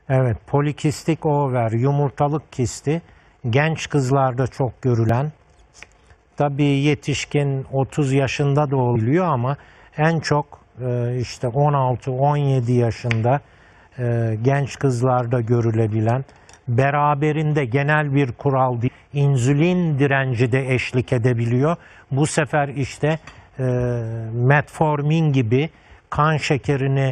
Evet, polikistik over, yumurtalık kisti genç kızlarda çok görülen, tabii yetişkin 30 yaşında da oluyor ama en çok işte 16-17 yaşında genç kızlarda görülebilen, beraberinde genel bir kural değil, insülin direnci de eşlik edebiliyor. Bu sefer işte metformin gibi kan şekerini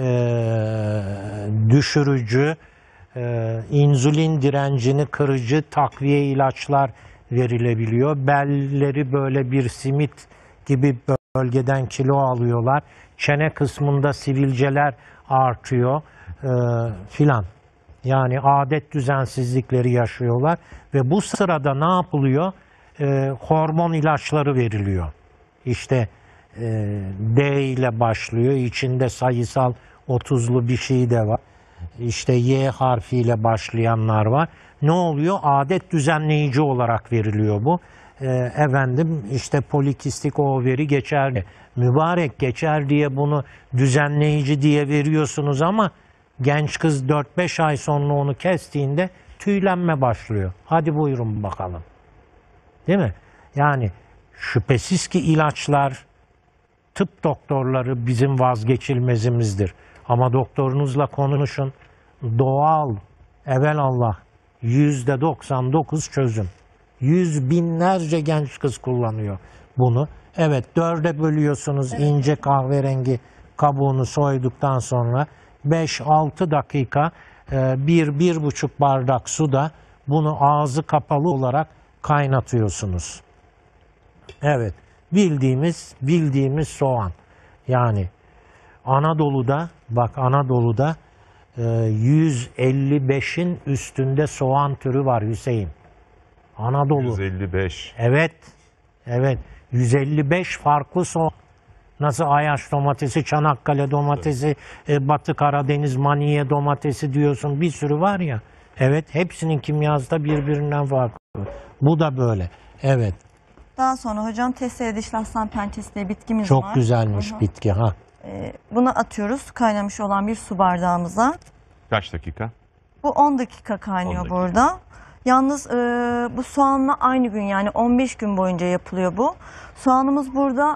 düşürücü, insülin direncini kırıcı takviye ilaçlar verilebiliyor. Belleri böyle bir simit gibi bölgeden kilo alıyorlar. Çene kısmında sivilceler artıyor filan. Yani adet düzensizlikleri yaşıyorlar ve bu sırada ne yapılıyor? Hormon ilaçları veriliyor. İşte D ile başlıyor. İçinde sayısal 30'lu bir şey de var. İşte Y harfiyle başlayanlar var. Ne oluyor? Adet düzenleyici olarak veriliyor bu. Efendim işte polikistik overi geçer. Mübarek geçer diye bunu düzenleyici diye veriyorsunuz ama genç kız 4-5 ay sonra onu kestiğinde tüylenme başlıyor. Hadi buyurun bakalım. Değil mi? Yani şüphesiz ki ilaçlar, tıp doktorları bizim vazgeçilmezimizdir. Ama doktorunuzla konuşun. Doğal, evelallah %99 çözüm. Yüz binlerce genç kız kullanıyor bunu. Evet, 4'e bölüyorsunuz ince kahverengi kabuğunu soyduktan sonra 5-6 dakika 1-1,5 bardak suda bunu ağzı kapalı olarak kaynatıyorsunuz. Evet, bildiğimiz soğan. Yani Anadolu'da, bak Anadolu'da 155'in üstünde soğan türü var Hüseyin. Anadolu. 155. Evet, evet. 155 farklı soğan. Nasıl Ayaş domatesi, Çanakkale domatesi, Batı Karadeniz maniye domatesi diyorsun, bir sürü var ya. Evet, hepsinin kimyası da birbirinden farklı. Bu da böyle. Evet. Daha sonra hocam testere dişli aslan pençesi diye bitkimiz Çok var. güzelmiş bitki ha. Bunu atıyoruz kaynamış olan bir su bardağımıza. Kaç dakika? Bu 10 dakika kaynıyor 10 dakika. burada. Yalnız bu soğanla aynı gün, yani 15 gün boyunca yapılıyor bu. Soğanımız burada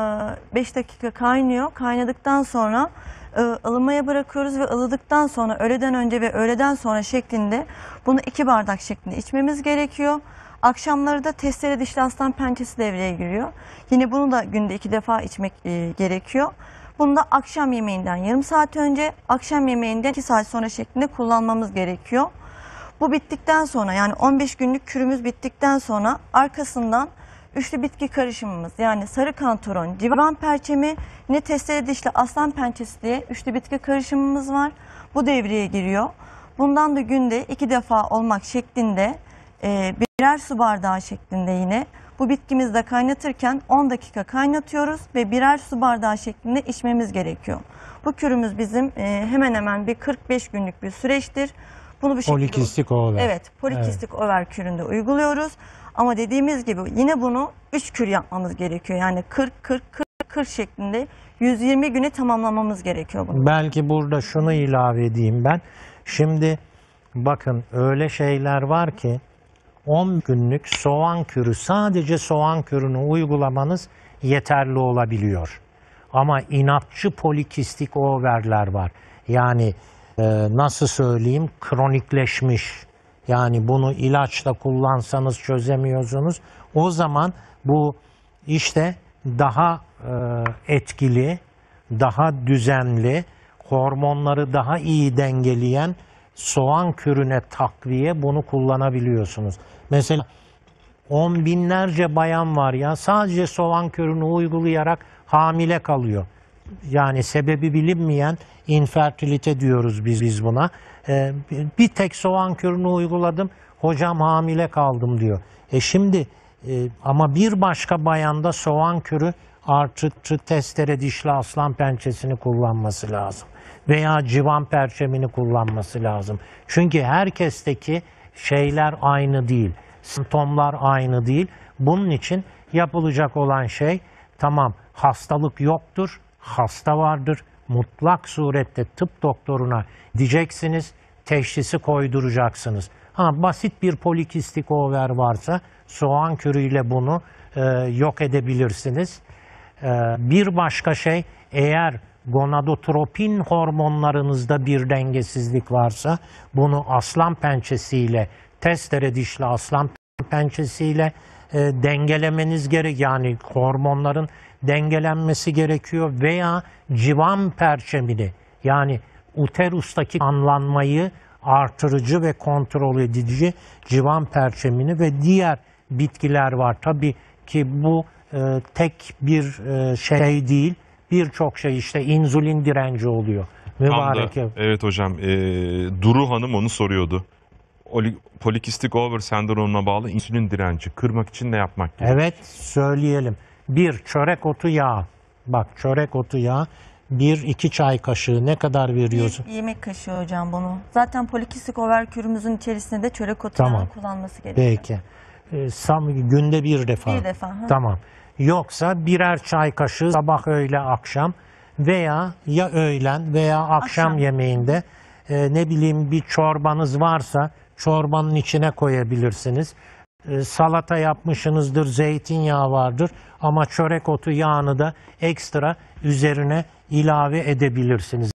5 dakika kaynıyor. Kaynadıktan sonra ılımaya bırakıyoruz ve ılıdıktan sonra öğleden önce ve öğleden sonra şeklinde bunu 2 bardak şeklinde içmemiz gerekiyor. Akşamları da testere dişli aslan pençesi devreye giriyor. Yine bunu da günde 2 defa içmek gerekiyor. Bunu da akşam yemeğinden yarım saat önce, akşam yemeğinden 2 saat sonra şeklinde kullanmamız gerekiyor. Bu bittikten sonra, yani 15 günlük kürümüz bittikten sonra arkasından üçlü bitki karışımımız, yani sarı kantaron, civan perçemi, yine testere dişli aslan pençesi diye üçlü bitki karışımımız var. Bu devreye giriyor. Bundan da günde 2 defa olmak şeklinde birer su bardağı şeklinde yine bu bitkimizi de kaynatırken 10 dakika kaynatıyoruz ve birer su bardağı şeklinde içmemiz gerekiyor. Bu kürümüz bizim hemen hemen bir 45 günlük bir süreçtir. Bunu bu şekilde, Polikistik over. Evet, polikistik over küründe uyguluyoruz. Ama dediğimiz gibi yine bunu 3 kür yapmamız gerekiyor. Yani 40 şeklinde 120 güne tamamlamamız gerekiyor bunu. Belki burada şunu ilave edeyim ben. Şimdi bakın öyle şeyler var ki 10 günlük soğan kürü, sadece soğan kürünü uygulamanız yeterli olabiliyor. Ama inatçı polikistik overler var. Yani nasıl söyleyeyim, kronikleşmiş. Yani bunu ilaçla kullansanız çözemiyorsunuz. O zaman bu işte daha etkili, daha düzenli, hormonları daha iyi dengeleyen soğan kürüne takviye bunu kullanabiliyorsunuz. Mesela 10 binlerce bayan var ya, sadece soğan kürünü uygulayarak hamile kalıyor. Yani sebebi bilinmeyen infertilite diyoruz biz buna. Bir tek soğan kürünü uyguladım, hocam hamile kaldım diyor. Şimdi ama bir başka bayanda soğan kürü artı testere dişli aslan pençesini kullanması lazım. Veya civan perçemini kullanması lazım. Çünkü herkesteki şeyler aynı değil. Simptomlar aynı değil. Bunun için yapılacak olan şey, tamam hastalık yoktur, hasta vardır. Mutlak surette tıp doktoruna diyeceksiniz. teşhisi koyduracaksınız. Basit bir polikistik over varsa soğan kürüyle bunu yok edebilirsiniz. Bir başka şey, eğer gonadotropin hormonlarınızda bir dengesizlik varsa bunu aslan pençesiyle, testere dişli aslan pençesiyle dengelemeniz gerek. Yani hormonların dengelenmesi gerekiyor veya civan perçemini, yani uterustaki kanlanmayı artırıcı ve kontrol edici civan perçemini ve diğer bitkiler var. Tabii ki bu tek bir şey değil, birçok şey, işte insülin direnci oluyor. Mübarek. Evet hocam, Duru Hanım onu soruyordu. Polikistik over sendromuna bağlı insülin direnci kırmak için ne yapmak gerekiyor? Evet, söyleyelim. Bir, çörek otu yağı. Bak, çörek otu yağı 1-2 çay kaşığı ne kadar veriyorsun? Bir yemek kaşığı hocam bunu. Zaten polikistik over kürümüzün içerisinde de çörek otu Tamam. yağı kullanması gerekiyor. Peki. Günde bir defa. Bir defa. Hı. Tamam. Yoksa birer çay kaşığı sabah, öğle, akşam veya ya öğlen veya akşam yemeğinde ne bileyim bir çorbanız varsa çorbanın içine koyabilirsiniz. Salata yapmışsınızdır, zeytinyağı vardır ama çörek otu yağını da ekstra üzerine ilave edebilirsiniz.